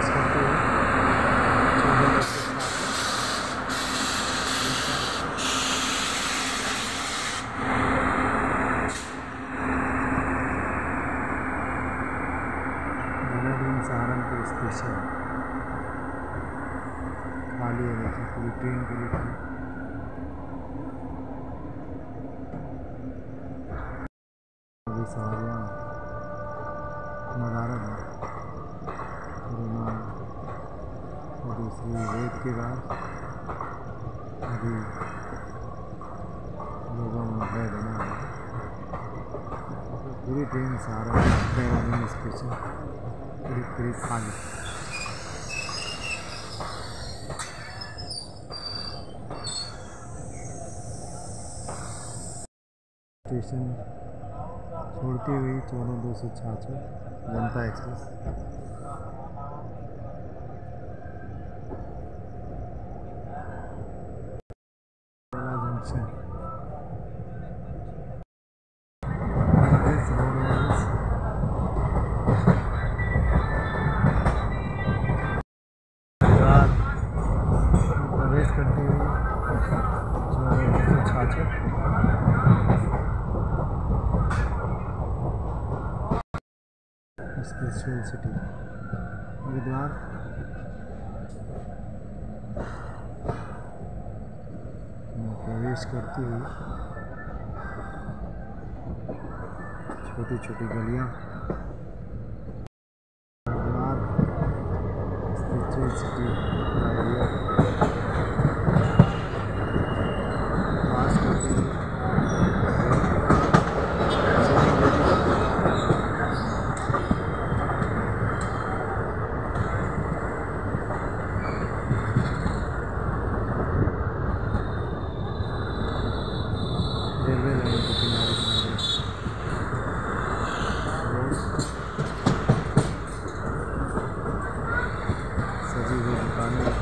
प्रवेश करते हुए सहारनपुर स्टेशन खाली है। देखिए पूरी ट्रेन के लिए अभी सवारियाँ नदारद है। कोरोना और दूसरी वेव के बाद अभी लोगों में भय बना है। पूरी ट्रेन सहारनपुर स्टेशन करीब खाली। स्टेशन छोड़ती हुई 14266 जनता एक्सप्रेस जंक्शन प्रवेश करती हुई 14266 स्पिरिचुअल सिटी हरिद्वार में प्रवेश करती हुई छोटी छोटी गलियां हरिद्वार स्पिरिचुअल सिटी पास करती हुई रेलवे लाइन के किनारे सजी हुई दुकानें,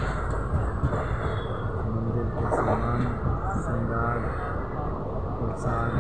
मंदिर के सामान, श्रृंगार, प्रसाद,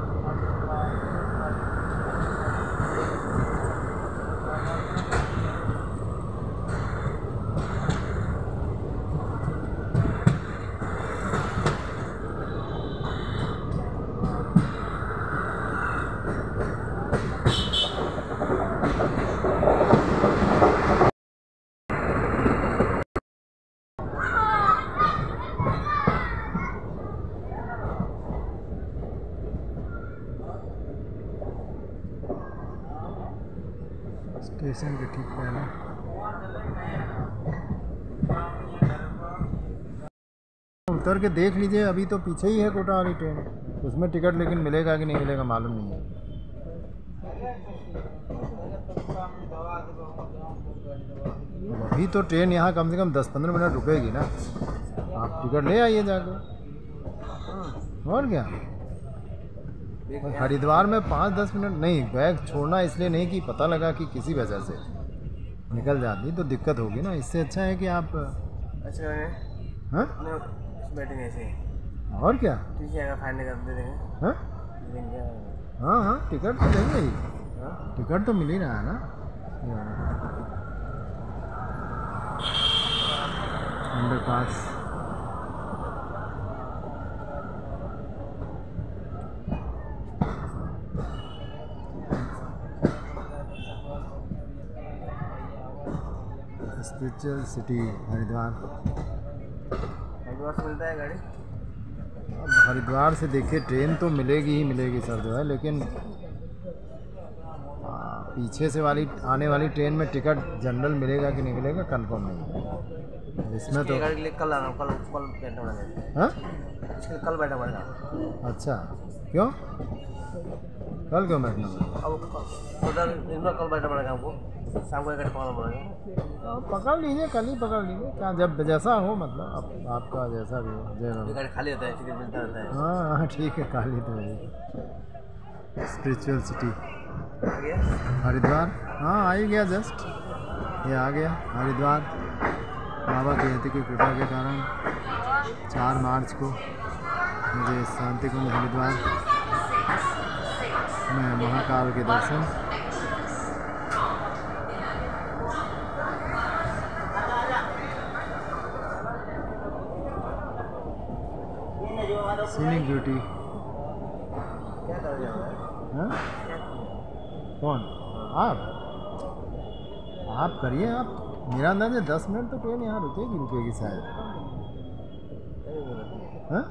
स्टेशन के ठीक पहले उतर के देख लीजिए। अभी तो पीछे ही है कोटा वाली ट्रेन, उसमें टिकट लेकिन मिलेगा कि नहीं मिलेगा मालूम नहीं है। अभी तो ट्रेन यहाँ कम से कम 10-15 मिनट रुकेगी ना, आप टिकट ले आइए जाके। और क्या, हरिद्वार में 5-10 मिनट नहीं, बैग छोड़ना इसलिए नहीं कि पता लगा कि किसी वजह से निकल जाती तो दिक्कत होगी ना। इससे अच्छा है कि आप अच्छा हाँ बैठेंगे ऐसे। और क्या, फाइनल कर दे देंगे। हाँ हाँ टिकट तो देंगे ही, टिकट तो मिल ही रहा है ना। Underpass spiritual city Haridwar. Haridwar से मिलता है गाड़ी। अब हरिद्वार से देखिए ट्रेन तो मिलेगी ही मिलेगी सर जो है, लेकिन पीछे से वाली आने वाली ट्रेन में टिकट जनरल मिलेगा कि नहीं मिलेगा कंफर्म नहीं है। इसमें तो कल आना, कल बैठना पड़ेगा। हाँ इसके लिए कल बैठना पड़ेगा। अच्छा क्यों, कल क्यों बैठना पड़ेगा? अब कल बैठना पड़ेगा हमको, शाम को टिकट पकड़ना पड़ेगा। पकड़ लीजिए, कल ही पकड़ लीजिए, क्या जब जैसा हो, मतलब आपका जैसा भी हो। गाड़ी खाली होता है, टिकट मिलता रहता है। हाँ ठीक है, खाली तो है। स्पिरिचुअल सिटी हरिद्वार, हाँ आ ही गया, जस्ट ये आ गया हरिद्वार। बाबा की जयंती की कृपा के कारण 4 मार्च को मुझे शांति कुंज हरिद्वार में महाकाल के दर्शन सीनिक ब्यूटी। क्या कर रहे हो? हाँ कौन? आप करिए। आप मेरा अंदाज़ है 10 मिनट तो ट्रेन यहाँ रुकेगी शायद। हाँ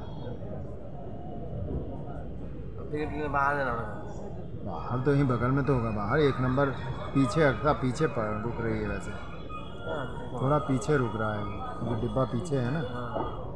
टिकट के लिए बाहर जाना पड़ेगा। बाहर तो यहीं बगल में तो होगा। बाहर 1 नंबर पीछे अक्का पीछे रुक रही है वैसे। थोड़ा पीछे रुक रहा है क्योंकि डिब्बा पीछे है ना।